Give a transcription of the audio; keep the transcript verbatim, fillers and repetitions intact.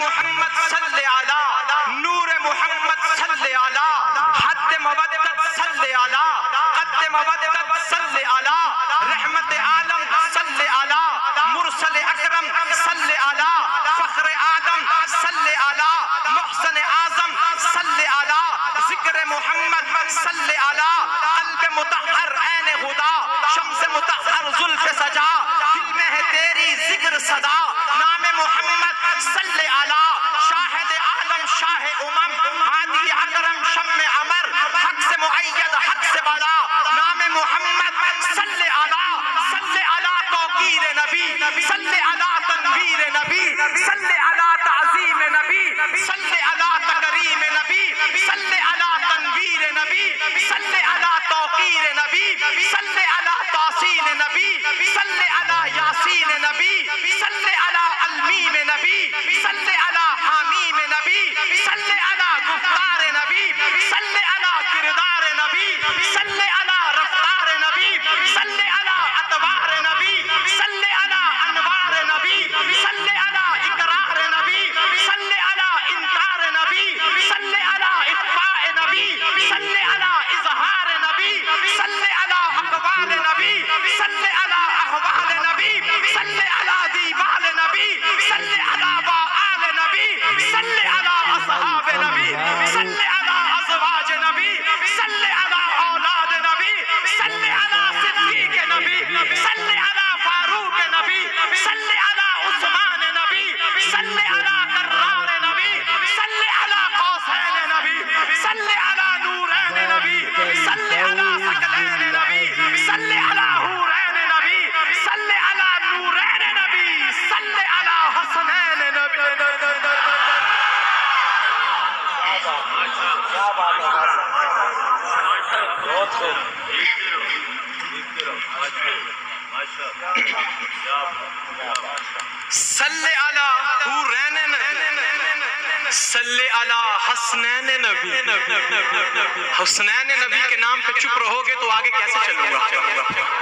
محمد صلی علی نور محمد صلی علی حد مودت صلی علی قد مودت صلی علی رحمت عالم صلی علی مرسل اکرم صلی علی فخر آدم صلی علی محسن اعظم صلی علی ذکر محمد صلی علی قلب مطہر عین خدا شمس مطہر زلف سجا دل میں ہے تیری ذکر صدا نام محمد صلی علی شاہد عالم شاہ امم ہادی اکرم شم عمر حق سے مؤید حق سے بڑا نام محمد صلی علی صلی علی توقیر نبی صلی علی تنویر نبی صلی علی تعظیم نبی صلی علی تکریم نبی صلی علی تنویر نبی صلی علی توقیر نبی صلی علی تحسین نبی صلی علی یاسین نبی صلی علی المیم نبی صلی علی حامیم نبی صلی علی گفتار نبی صلی علی کردار نبی صلی علی رفتار نبی صلی علی اتوار نبی صلی علی انوار نبی صلی علی اقرار نبی صلی علی انکار نبی صلی علی اخفاء نبی صلی علی اظہار نبی صلی علی اقوال نبی صلی علی احوال نبی صلی علی دیوال نبی صلی علی وآل نبی صلی علی اصحاب نبی صلی علی ازواج نبی صلی علی اولاد نبی صلی علی صدیق نبی صلی علی فاروق نبی صلی علی عثمان نبی صلی علی کرار نبی صلی علی قوسین نبی صلی علی نورین نبی صلی علی ثقلین نبی صلی علی حورین نبی صلی علی نورین نبی صلی علی حسنین نبی کیا بات ہے بہت خوب صلی علی حورین نبی صلی علی حسنین نبی حسنین نبی کے نام پہ چپ رہو گے تو آگے کیسے چلوں گا